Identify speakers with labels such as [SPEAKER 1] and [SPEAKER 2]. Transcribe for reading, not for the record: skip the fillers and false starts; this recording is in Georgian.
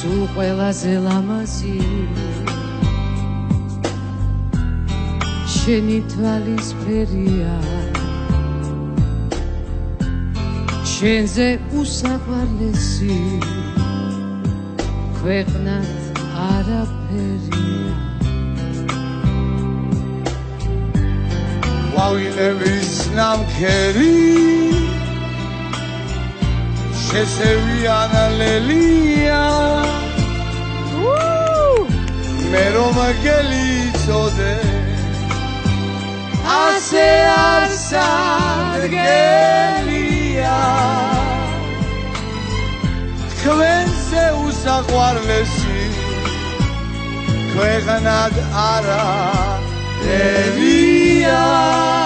[SPEAKER 1] სულ ყველაზე ლამაზი შენი თვალისფერია შენზე უსაყვარლესი ქვეყნად არაფერია
[SPEAKER 2] ყვავილების ნამქერი შესევიანალელია მე რომ გელიცოდე ასე არ სარგელია თქვენზე უსაყვარლესი ქვეყნად არაფერია